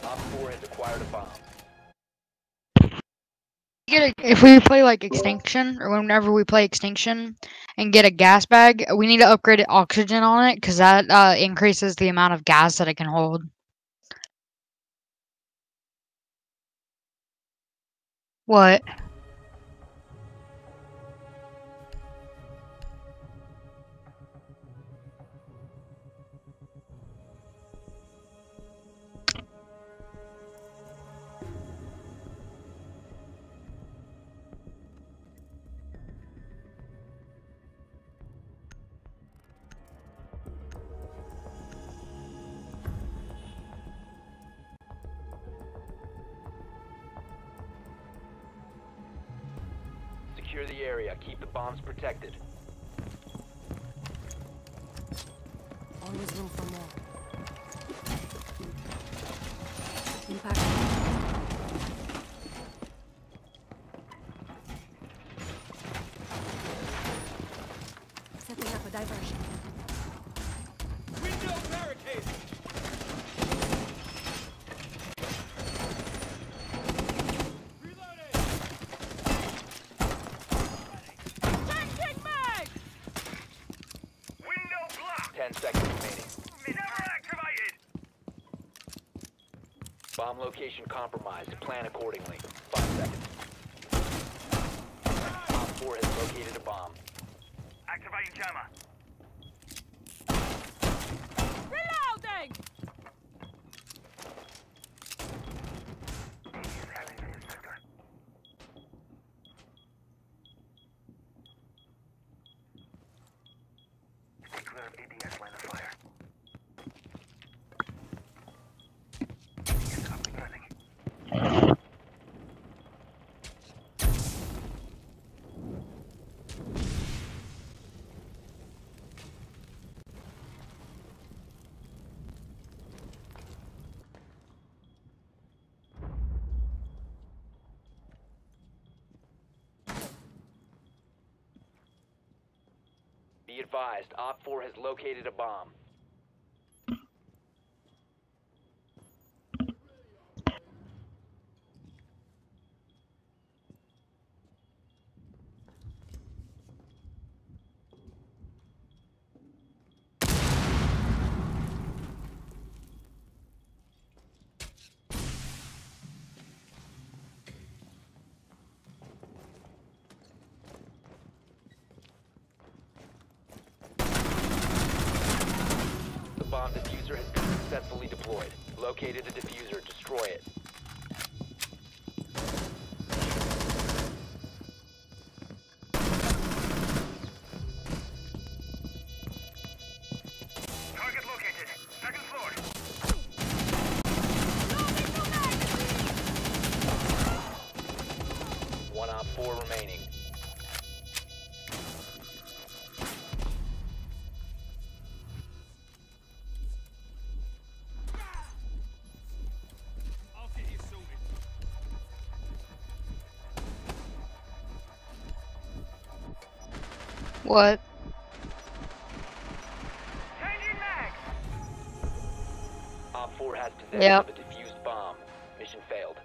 Op 4 has acquired a bomb. If we play like Extinction, or whenever we play Extinction and get a gas bag, we need to upgrade oxygen on it because that increases the amount of gas that it can hold. What? Secure the area. Keep the bombs protected. Always room for more. Impact. Setting up a diversion. Window barricade! Reloading! Changing mag! Window blocked! 10 seconds remaining. Never activated! Bomb location compromised. Plan accordingly. 5 seconds. Op 4 has located a bomb. Activating jammer. Reloading! Stay clear of ADS line of fire. Up and running. Be advised, Op 4 has located a bomb. The bomb diffuser has been successfully deployed. Located the diffuser. Destroy it. Target located. Second floor. One Op 4 remaining. I'll get you sorted. What? Changing mag! Op 4 has possession Yep. of a defused bomb. Mission failed.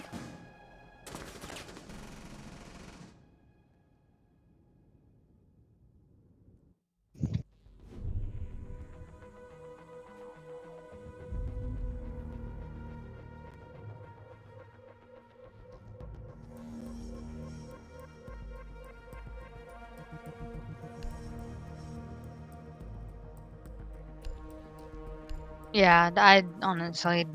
Yeah, I honestly.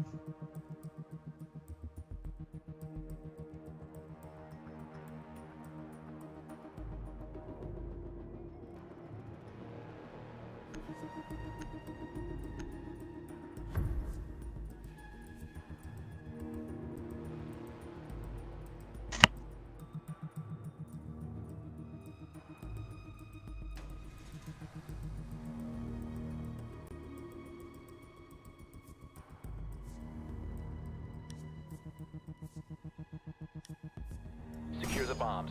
Secure the bombs.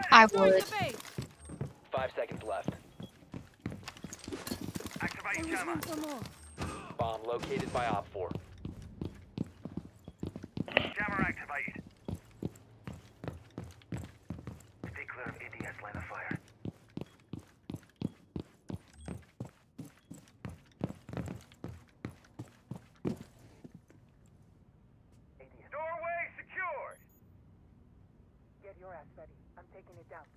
I Join would. the base. 5 seconds left. Always room for more. Bomb located by Op 4. Jammer activated. Stay clear of ADS line of fire. Doorway secured! Get your ass ready. I'm taking it down.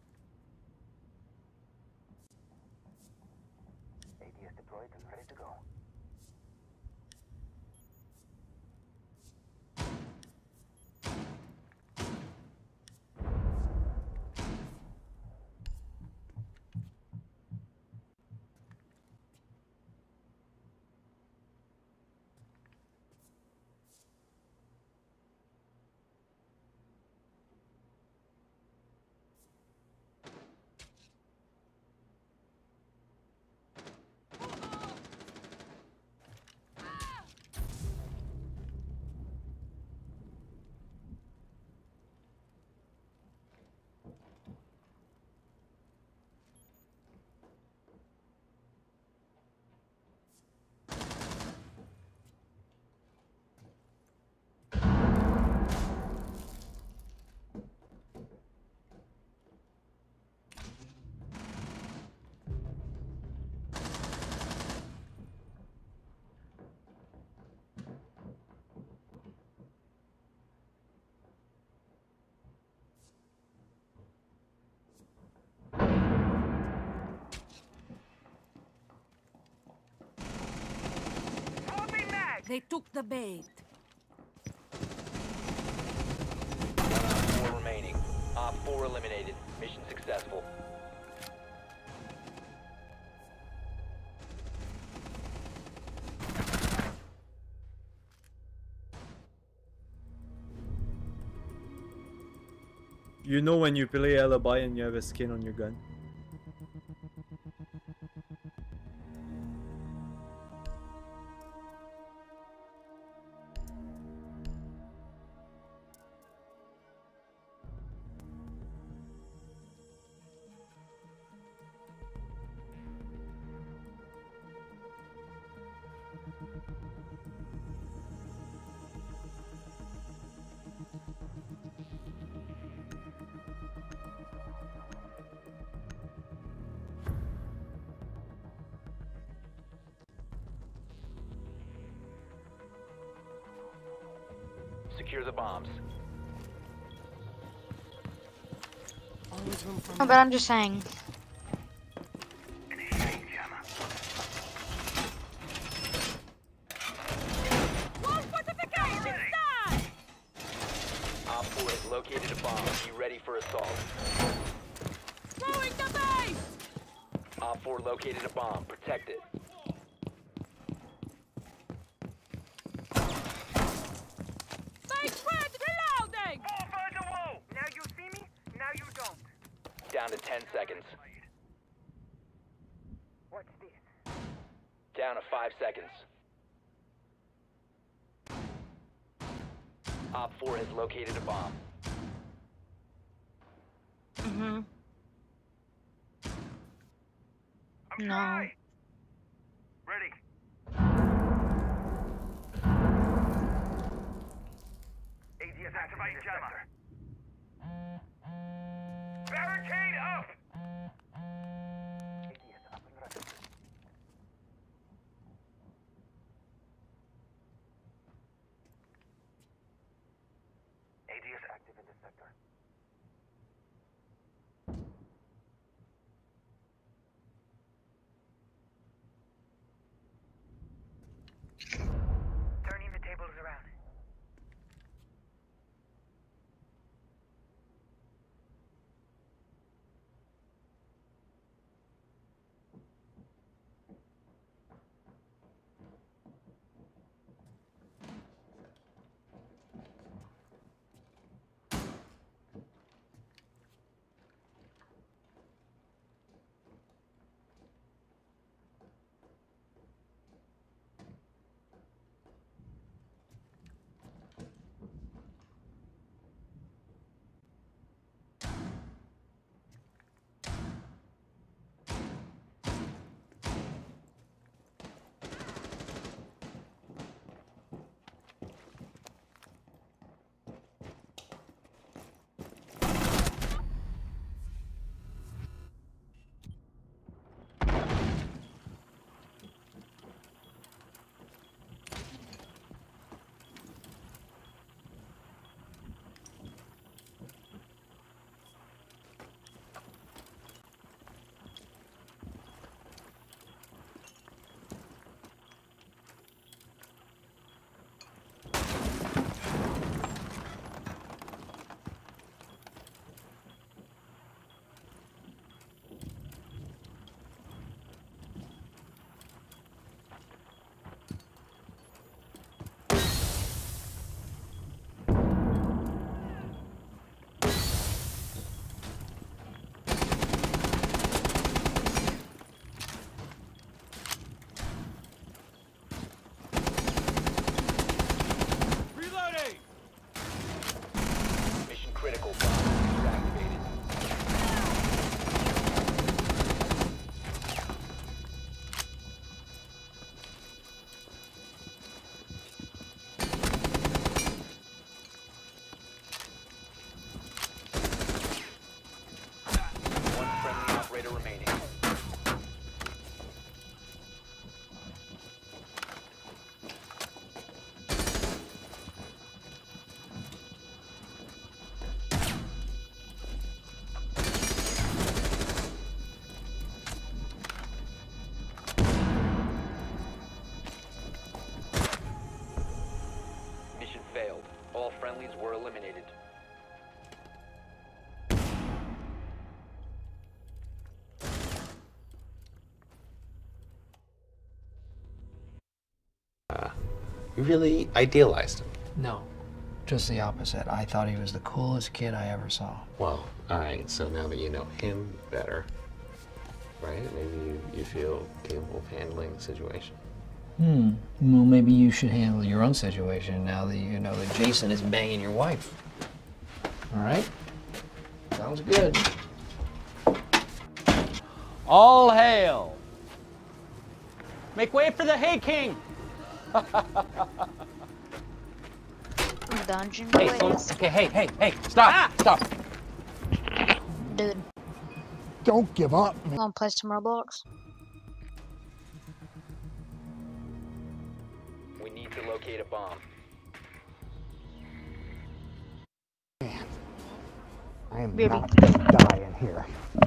ADS deployed and ready to go. They took the bait. 1 Op 4 remaining. Op 4 eliminated. Mission successful. You know when you play Alibi and you have a skin on your gun. Secure the bombs. Always room for No, more. but I'm just saying. Wall fortifications down. Op 4 has located a bomb. Be ready for assault. Throwing the base. Op 4 located a bomb. Protect it. Base red. Reloading. Fall by the wall! Now you see me, now you don't. Down to 10 seconds. Watch this. Down to 5 seconds. Op 4 has located a bomb. Mm-hmm. I'm No. dry. Ready. ADS activate jammer. Barricade up! ADS up and running. ADS active in the sector. Turning the tables around. You really idealized him. No, just the opposite. I thought he was the coolest kid I ever saw. Well, alright, so now that you know him better, right? Maybe you feel capable of handling the situation. Well, maybe you should handle your own situation now that you know that Jason is banging your wife. All right? Sounds good. All hail! Make way for the Hay King! Dungeon Hey, place. okay, hey, stop, stop. Dude, Don't give up. wanna play some Roblox? We need to locate a bomb. I am Baby. not gonna die in here.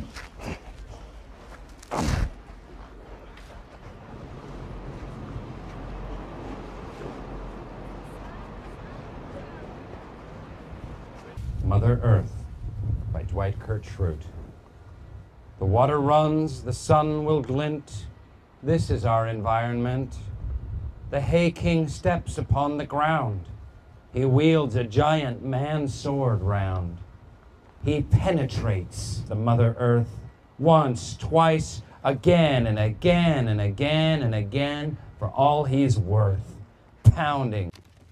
Mother Earth by Dwight Kurt Schrute. The water runs, the sun will glint. This is our environment. The Hay King steps upon the ground. He wields a giant man sword round. He penetrates the Mother Earth once, twice, again and again and again and again for all he's worth, pounding.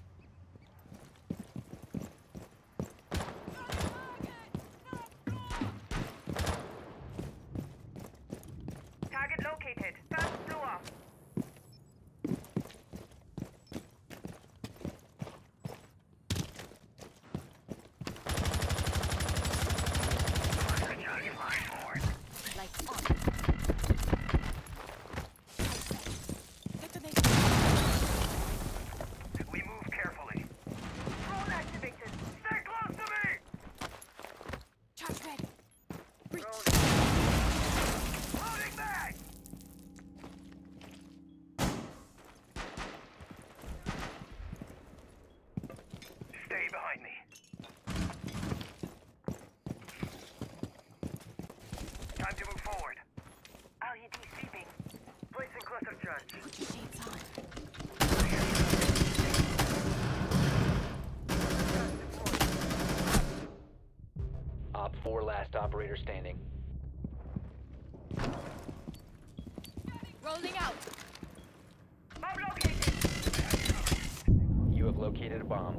Target located. First floor. We move carefully. Drone activated. Stay close to me. Charge ready. Breach. Loading back. Stay behind me. Time to move forward. LED sweeping. Placing cluster charge. Put your shades on. Op 4 last operator standing. Rolling out. Bomb located. You have located a bomb.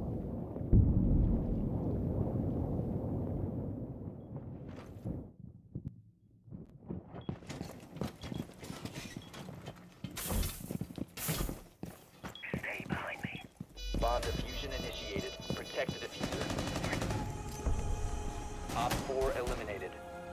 Stay behind me. Bomb diffusion initiated. Protect the diffuser. Op 4 eliminated.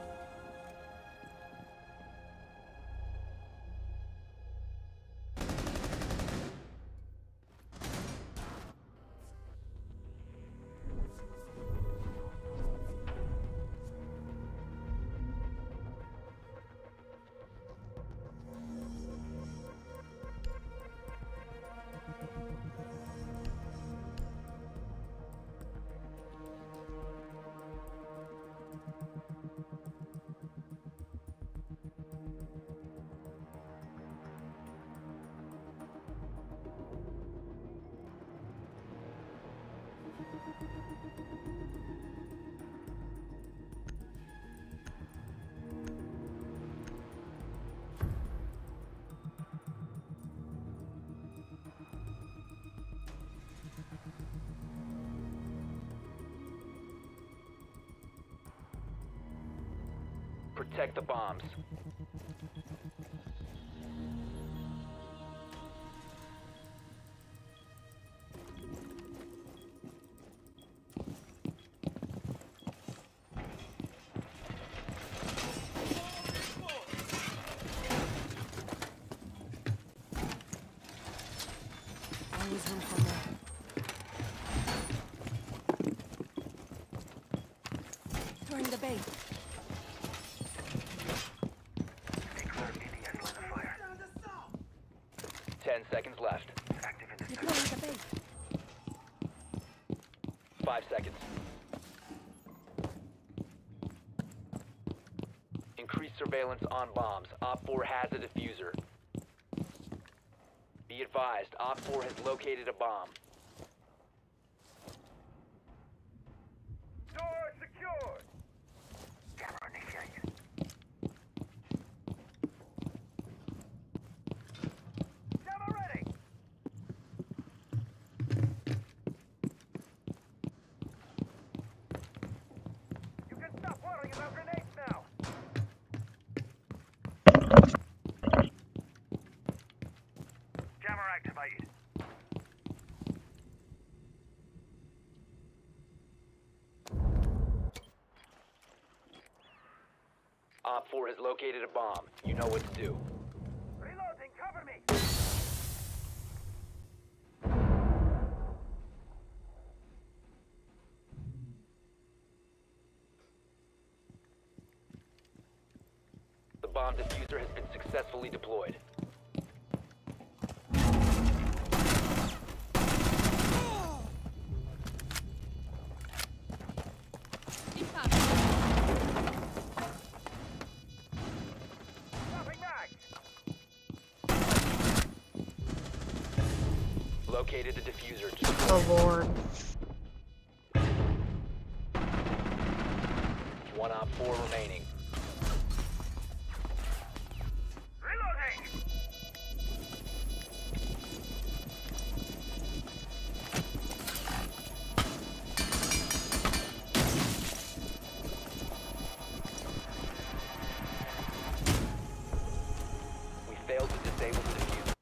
Protect the bombs. Always room for more. Throwing the bait. Stay clear of ADS line of fire. 10 seconds left. Active in this. Deploying the bait. 5 seconds. Increased surveillance on bombs. Op 4 has a diffuser. Be Be advised, Op 4 has located a bomb. Door secured. Camera initiated. Camera ready. You can stop worrying about grenades now. Jammer activated. Op 4 has located a bomb. You know what to do. Reloading, cover me. The bomb diffuser has been successfully deployed. Dropping back. Located the diffuser. Oh lord. One Op 4 remaining. Reloading. We failed to disable the diffuser.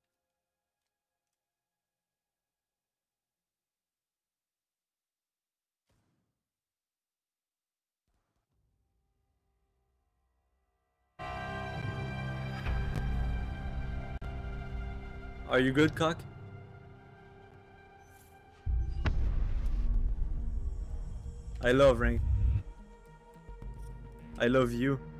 Are you good, Cock? I love Rank. I love you.